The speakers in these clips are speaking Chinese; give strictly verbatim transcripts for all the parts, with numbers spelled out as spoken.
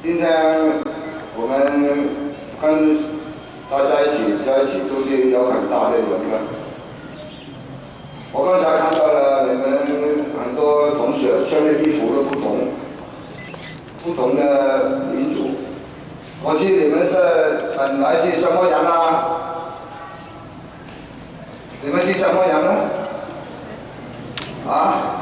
今天我们跟大家一起在一起都是有很大的缘分。我刚才看到了你们很多同学穿的衣服都不同，不同的民族。我是你们是本来是什么人啊？你们是什么人呢？啊？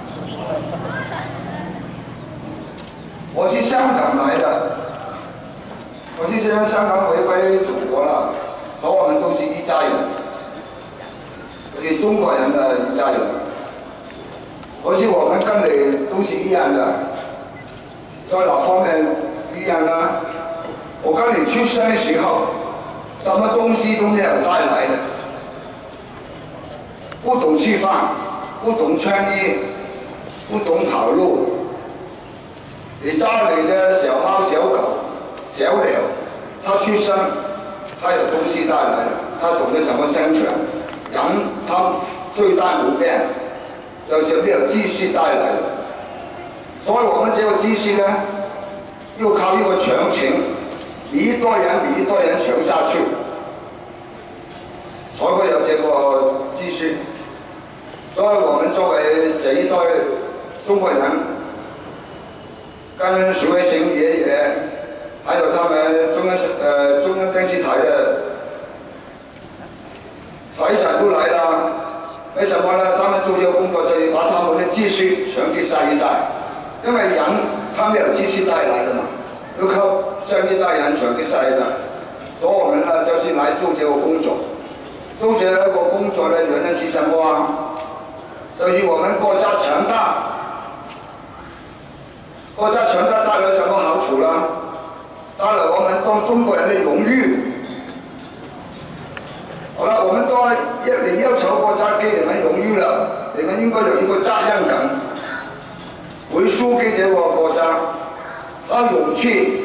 我是香港来的，我是现在香港回归祖国了，和我们都是一家人，我是中国人的一家人。可是我们跟你都是一样的，在哪方面一样呢？我跟你出生的时候，什么东西都没有带来的，不懂吃饭，不懂穿衣，不懂跑路。你家里的小猫、小狗、小鸟，它出生，它有东西带来的，它懂得怎么生存。人他最大不变，就是没有知识带来的。所以我们这个知识呢，要靠一个传承，你一代人比一代人传下去，才会有这个知识。所以我们作为这一代中国人。跟徐伟行爷爷，还有他们中央呃中央电视台的台长都来了。为什么呢？他们做这个工作就是把他们的知识传给下一代，因为人他没有知识带来的嘛，要靠上一代人传给下一代。所以我们呢就是来做这个工作。做这个工作的原因是什么啊？就是我们国家强大。国家强大带来什么好处呢？带来我们当中国人的荣誉。好了，我们都要你要求国家给你们荣誉了，你们应该有一个责任感，会输给这个国家，有勇气。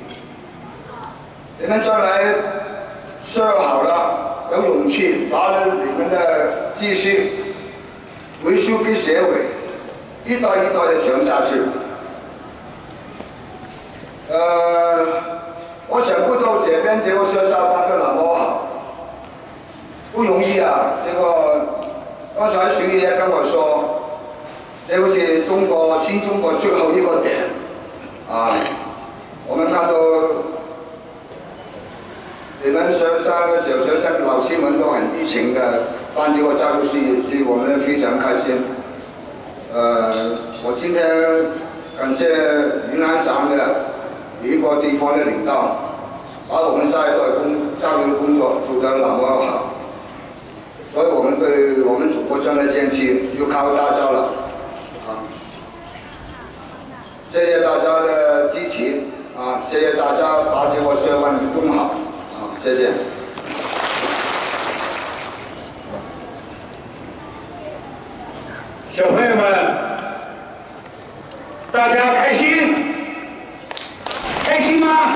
你们将来学好了，有勇气，把你们的知识回输给社会，一代一代的传下去。呃，我想不到这边这个学校办得那么好，不容易啊！这个刚才徐爷跟我说，这个是中国新中国最后一个点啊！我们看到你们学生、小学生、老师们都很热情的办这个教育事业，是我们非常开心。呃，我今天感谢云南省的。一个地方的领导，把我们下一代工教育工作做得那么好，所以我们对我们祖国将来建设就靠大家了，啊！谢谢大家的支持，啊！谢谢大家把这个学问弄好，啊！谢谢。 小朋友们，大家开心？开心吗？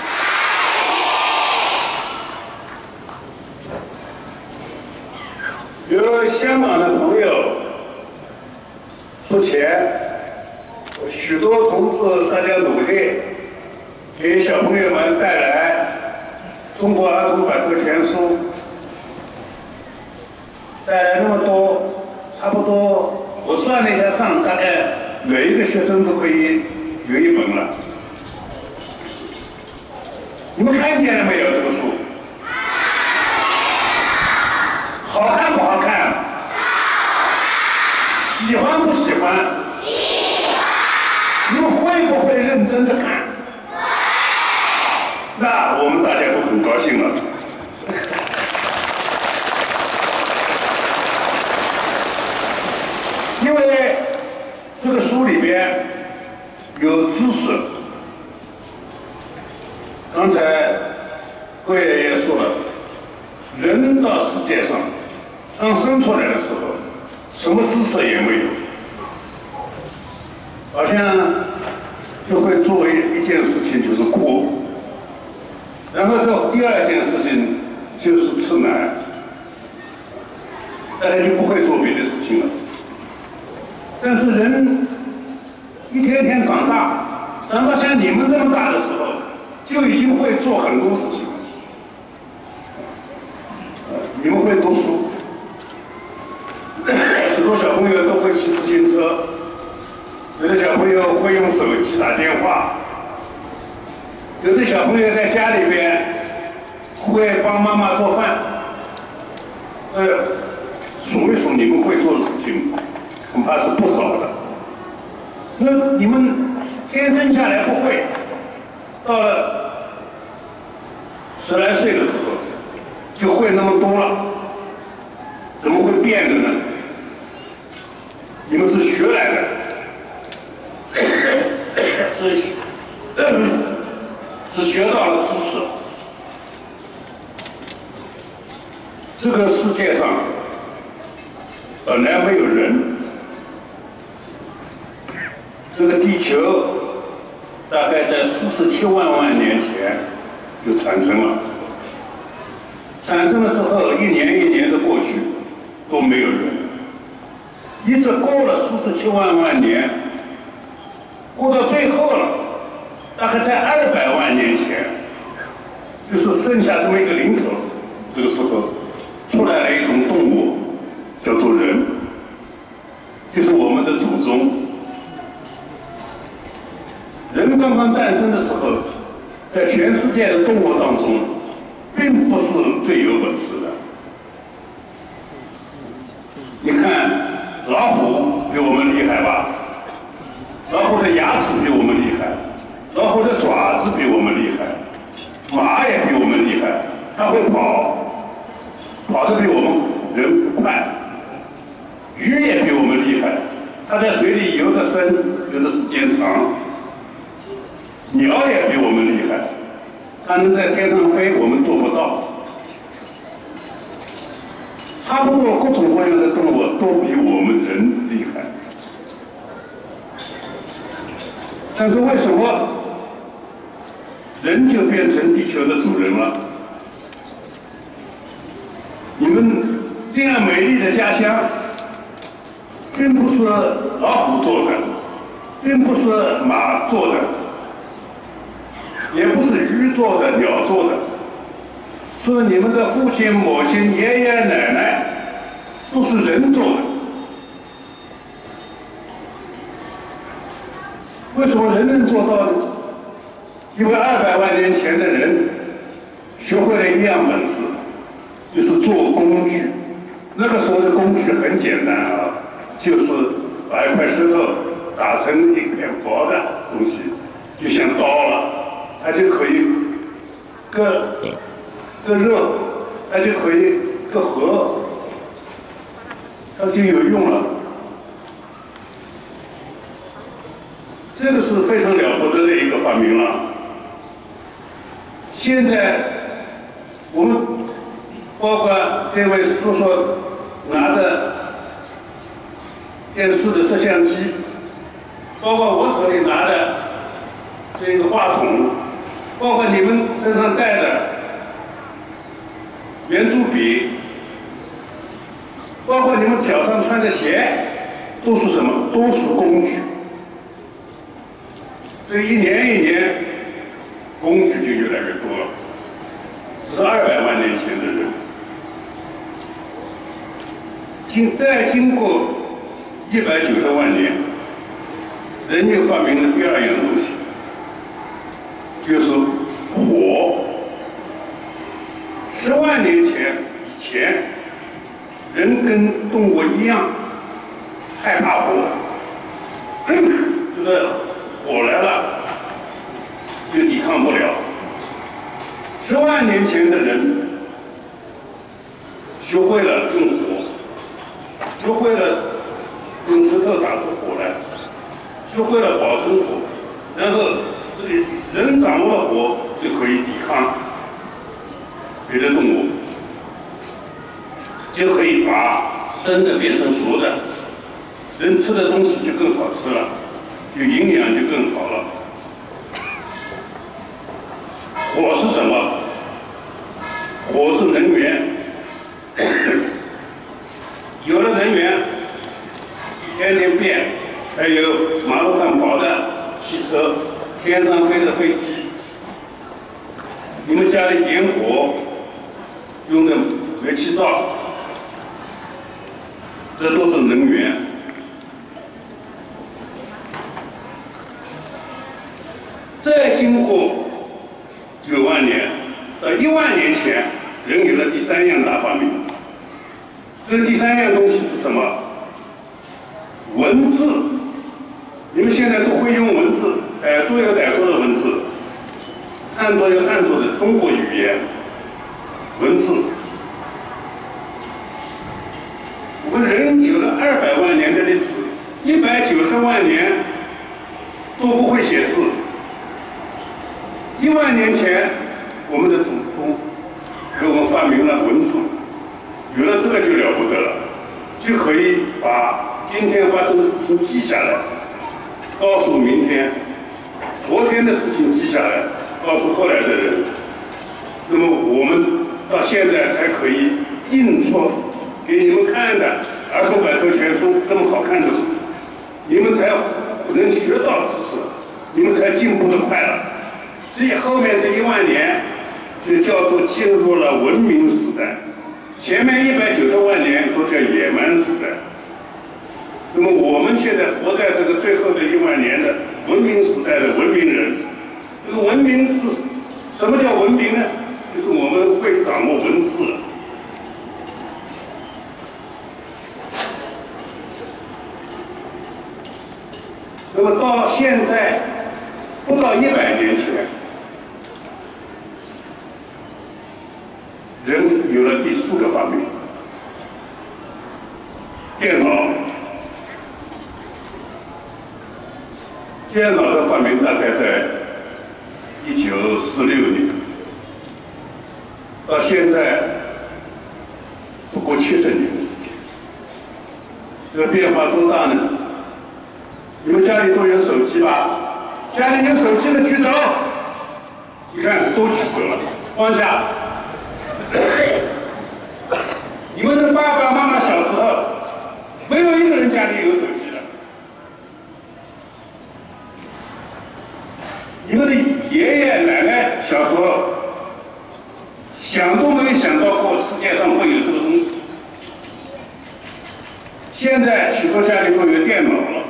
有香港的朋友出钱，许多同志大家努力，给小朋友们带来《中国儿童百科全书》，带来那么多，差不多我算了一下账，大概每一个学生都可以有一本了。你们看见了没有？这个书好看不好看？喜欢不喜欢？喜欢。你们会不会认真的看？那我们大家都很高兴了。因为这个书里边有知识。刚才贵爷爷说了，人到世界上刚生出来的时候，什么知识也没有，好像就会作为一件事情就是哭，然后这第二件事情就是吃奶，大家就不会做别的事情了。但是人一天天长大，长到像你们这么大。 大的时候，就已经会做很多事情了。你们会读书，许多小朋友都会骑自行车，有的小朋友会用手机打电话，有的小朋友在家里边会帮妈妈做饭。呃，数一数你们会做的事情，恐怕是不少的。那你们天生下来不会，到了十来岁的时候就会那么多了，怎么会变的呢？你们是学来的，是是学到了知识。这个世界上本来没有人，这个地球大概在四十七万万年前就产生了。产生了之后，一年一年的过去都没有人，一直过了四十七万万年，过到最后了，大概在二百万年前，就是剩下这么一个零头，这个时候出来了一种动物，叫做人，就是我们的祖宗。人刚刚诞生的时候，在全世界的动物当中，并不是最有本事的。你看，老虎比我们厉害吧？老虎的牙齿比我们厉害，老虎的爪子比我们厉害，马也比我们厉害，它会跑，跑得比我们人快。鱼也比我们厉害，它在水里游得深，游的时间长。鸟也比我们厉害，它能在天上飞，我们做不到。差不多各种各样的动物都比我们人厉害，但是为什么人就变成地球的主人了？你们这样美丽的家乡，并不是老虎做的，并不是马做的，也不是鱼做的、鸟做的，是你们的父亲、母亲、爷爷奶奶，都是人做的。为什么人能做到呢？因为二百万年前的人学会了一样本事，就是做工具。那个时候的工具很简单啊，就是把一块石头打成一片薄的东西，就像刀了。它就可以割割肉，它就可以割河，它就有用了。这个是非常了不得的一个发明了。现在我们包括这位叔叔拿着电视的摄像机，包括我手里拿的这个话筒，包括你们身上带的圆珠笔，包括你们脚上穿的鞋，都是什么？都是工具。这一年一年，工具就越来越多了。这是二百万年前的人。经再经过一百九十万年，人又发明了第二样东西。就是火。十万年前以前，人跟动物一样害怕火，这个火来了就抵抗不了。十万年前的人学会了用火，学会了用石头打出火来，学会了保存火，然后这个人掌握了火，就可以抵抗别的动物，就可以把生的变成熟的，人吃的东西就更好吃了，有营养就更好了。火是什么？火是能源。有了能源，一天天变，才有马路上跑的汽车，天天上飞的飞机，你们家里点火用的煤气灶，这都是能源。再经过九万年到一万年前，人有了第三样大发明。这第三样东西是什么？文字。你们现在都会用文字，傣族有傣族的文字，汉族有汉族的中国语言文字。我们人有了二百万年的历史，一百九十万年都不会写字。一万年前，我们的祖宗给我们发明了文字，有了这个就了不得了，就可以把今天发生的事情记下来，告诉明天；昨天的事情记下来，告诉后来的人。那么我们到现在才可以印出给你们看的儿童百科全书这么好看的书，你们才能学到知识，你们才进步的快了。这后面这一万年就叫做进入了文明时代，前面一百九十万年都叫野蛮时代。那么我们现在活在这个最后的一万年的文明时代的文明人，这个文明是什么叫文明呢？就是我们会掌握文字了。那么到现在不到一百年前，人有了第四个发明，电脑。电脑的发明大概在一九四六年，到现在不过七十年的时间，这个变化多大呢？你们家里都有手机吧？家里有手机的举手。你看，都举手了。放下。你们的爸爸妈妈小时候，没有一个人家里有手机的。你们的爷爷奶奶小时候，想都没有想到过世界上会有这个东西。现在许多家里都有电脑了，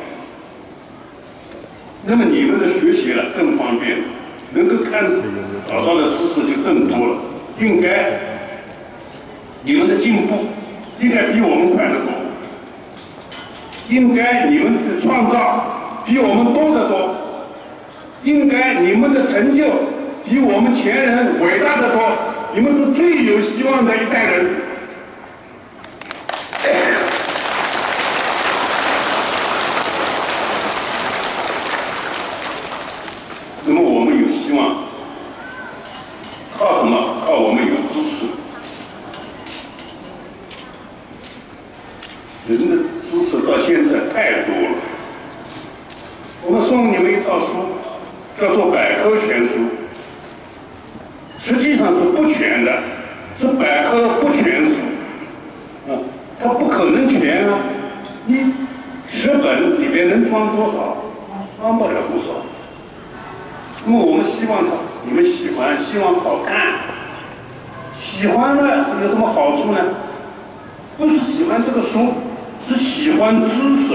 那么你们的学习了更方便，能够看找到的知识就更多了。应该你们的进步应该比我们快得多，应该你们的创造比我们多得多，应该你们的成就比我们前人伟大得多。你们是最有希望的一代人。那么我们有希望，靠什么？靠我们有知识。人的知识到现在太多了。我们送你们一套书，叫做百科全书，实际上是不全的，是百科不全书。啊，它不可能全啊！你十本里边能装多少？装不了多少。那么我们希望你们喜欢，希望好看。喜欢了有什么好处呢？不是喜欢这个书，是喜欢知识。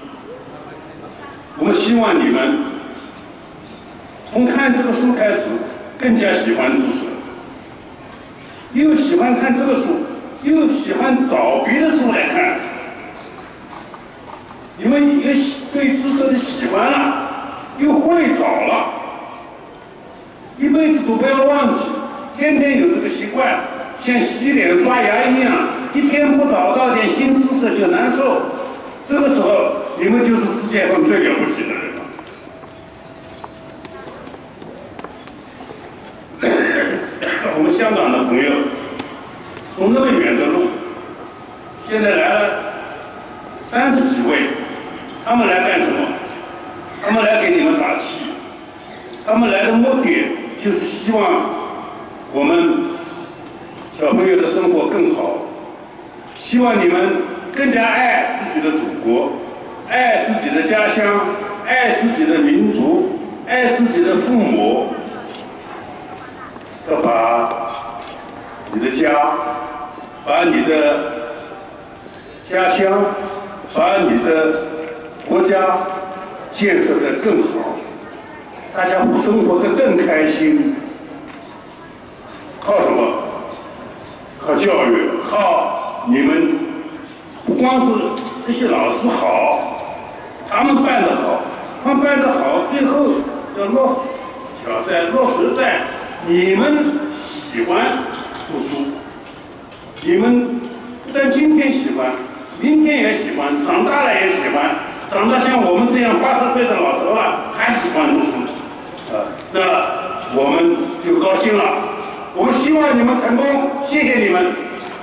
我们希望你们从看这个书开始，更加喜欢知识，又喜欢看这个书，又喜欢找别的书来看。你们也对知识的喜欢了，又会找了。一辈子都不要忘记，天天有这个习惯，像洗脸刷牙一样，一天不找到点新知识就难受。这个时候，你们就是世界上最了不起的人了。我们香港的朋友从那么远的路，现在来了三十几位，他们来干什么？他们来给你们打气，他们来的目的就是希望我们小朋友的生活更好，希望你们更加爱自己的祖国，爱自己的家乡，爱自己的民族， 爱自己的父母，要把你的家，把你的家乡，把你的国家建设得更好，大家生活得更开心。靠什么？靠教育，靠你们，不光是这些老师好，他们办得好，他们办得好，最后要落小在落实在你们喜欢读书，你们不但今天喜欢，明天也喜欢，长大了也喜欢，长大像我们这样八十岁的老头啊，还喜欢读书，啊，那我们就高兴了。我们希望你们成功，谢谢你们。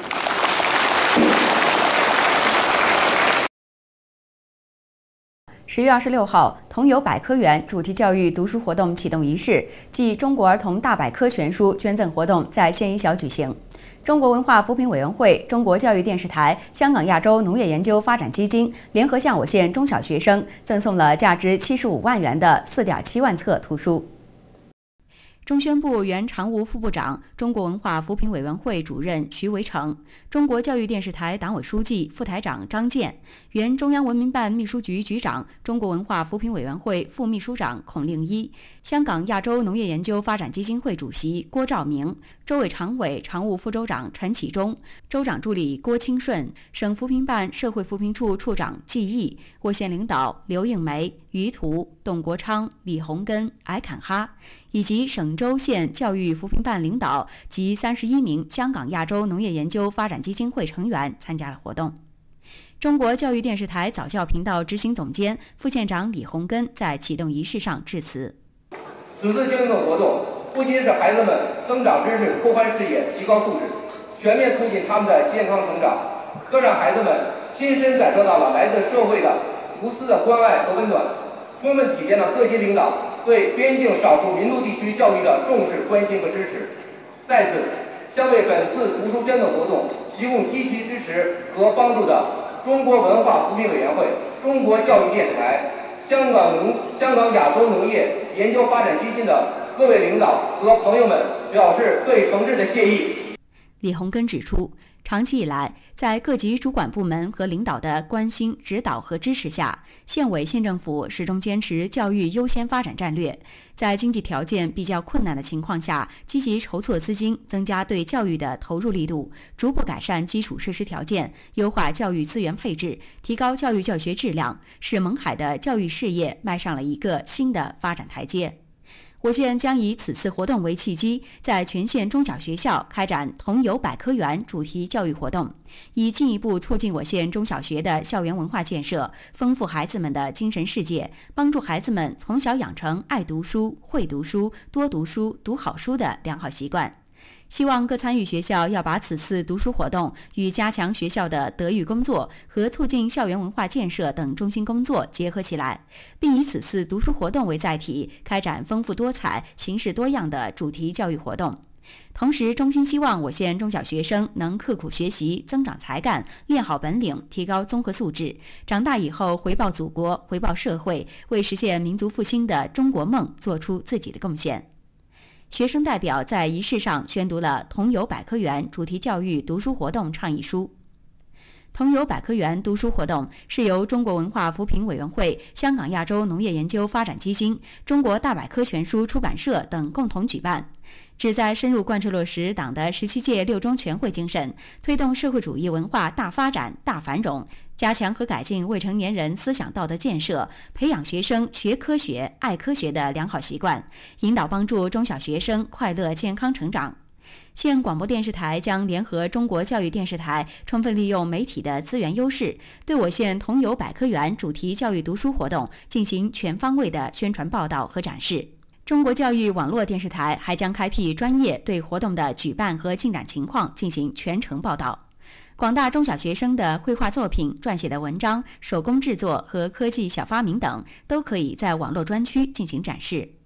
十月二十六号，同友百科园主题教育读书活动启动仪式暨中国儿童大百科全书捐赠活动在县一小举行。中国文化扶贫委员会、中国教育电视台、香港亚洲农业研究发展基金联合向我县中小学生赠送了价值七十五万元的四点七万册图书。中宣部原常务副部长、中国文化扶贫委员会主任徐维成，中国教育电视台党委书记、副台长张健，原中央文明办秘书局局长、中国文化扶贫委员会副秘书长孔令一，香港亚洲农业研究发展基金会主席郭兆明，州委常委、常务副州长陈启忠，州长助理郭清顺，省扶贫办社会扶贫处处长季毅，我县领导刘应梅、于图、董国昌、李洪根、艾坎哈，以及省州县教育扶贫办领导及三十一名香港亚洲农业研究发展基金会成员参加了活动。中国教育电视台早教频道执行总监、副县长李洪根在启动仪式上致辞。 此次捐赠活动不仅使孩子们增长知识、拓宽视野、提高素质，全面促进他们的健康成长，更让孩子们亲身感受到了来自社会的无私的关爱和温暖，充分体现了各级领导对边境少数民族地区教育的重视、关心和支持。在此，向为本次图书捐赠活动提供积极支持和帮助的中国文化扶贫委员会、中国教育电视台、香港农、香港亚洲农业研究发展基金的各位领导和朋友们表示最诚挚的谢意。 李洪根指出，长期以来，在各级主管部门和领导的关心、指导和支持下，县委县政府始终坚持教育优先发展战略，在经济条件比较困难的情况下，积极筹措资金，增加对教育的投入力度，逐步改善基础设施条件，优化教育资源配置，提高教育教学质量，使勐海的教育事业迈上了一个新的发展台阶。我县将以此次活动为契机，在全县中小学校开展同友百科园主题教育活动，以进一步促进我县中小学的校园文化建设，丰富孩子们的精神世界，帮助孩子们从小养成爱读书、会读书、多读书、读好书的良好习惯。希望各参与学校要把此次读书活动与加强学校的德育工作和促进校园文化建设等中心工作结合起来，并以此次读书活动为载体，开展丰富多彩、形式多样的主题教育活动。同时，衷心希望我县中小学生能刻苦学习，增长才干，练好本领，提高综合素质，长大以后回报祖国、回报社会，为实现民族复兴的中国梦做出自己的贡献。学生代表在仪式上宣读了同友百科园主题教育读书活动倡议书。同友百科园读书活动是由中国文化扶贫委员会、香港亚洲农业研究发展基金、中国大百科全书出版社等共同举办，旨在深入贯彻落实党的十七届六中全会精神，推动社会主义文化大发展、大繁荣，加强和改进未成年人思想道德建设，培养学生学科学、爱科学的良好习惯，引导帮助中小学生快乐健康成长。县广播电视台将联合中国教育电视台，充分利用媒体的资源优势，对我县同友百科园主题教育读书活动进行全方位的宣传报道和展示。中国教育网络电视台还将开辟专业，对活动的举办和进展情况进行全程报道。广大中小学生的绘画作品、撰写的文章、手工制作和科技小发明等，都可以在网络专区进行展示。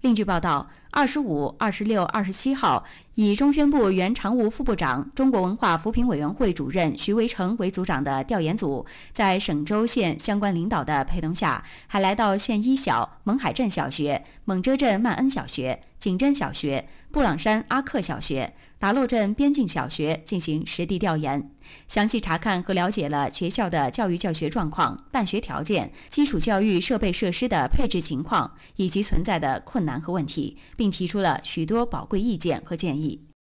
另据报道，二十五、二十六、二十七号，以中宣部原常务副部长、中国文化扶贫委员会主任徐维成为组长的调研组，在省州县相关领导的陪同下，还来到县一小勐海镇小学、勐遮镇曼恩小学、景真小学、布朗山阿克小学、达洛镇边境小学进行实地调研，详细查看和了解了学校的教育教学状况、办学条件、基础教育设备设施的配置情况以及存在的困难和问题，并提出了许多宝贵意见和建议。